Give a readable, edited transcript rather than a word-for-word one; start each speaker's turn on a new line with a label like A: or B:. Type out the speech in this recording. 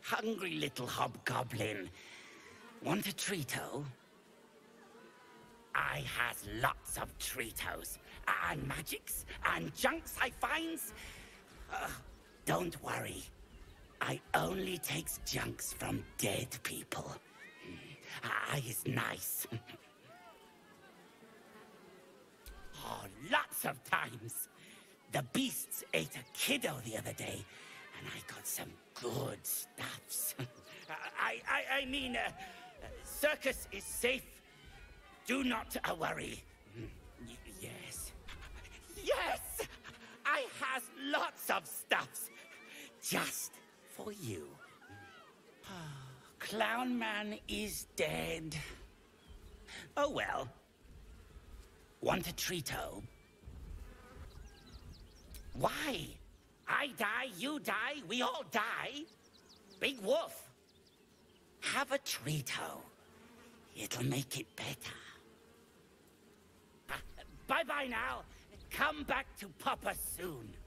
A: hungry little hobgoblin. Want a Treato? I has lots of Treatos, and magics, and junks I finds. Don't worry. I only takes junks from dead people. I is nice. Oh, lots of times. The beasts ate a kiddo the other day, and I got some good stuffs. I mean, circus is safe. Do not worry. Yes. Yes! I has lots of stuffs. Just for you. Clown Man is dead. Oh well. Want a Treato? Why? I die, you die, we all die. Big Woof. Have a Treato. It'll make it better. Bye-bye now. Come back to Papa soon.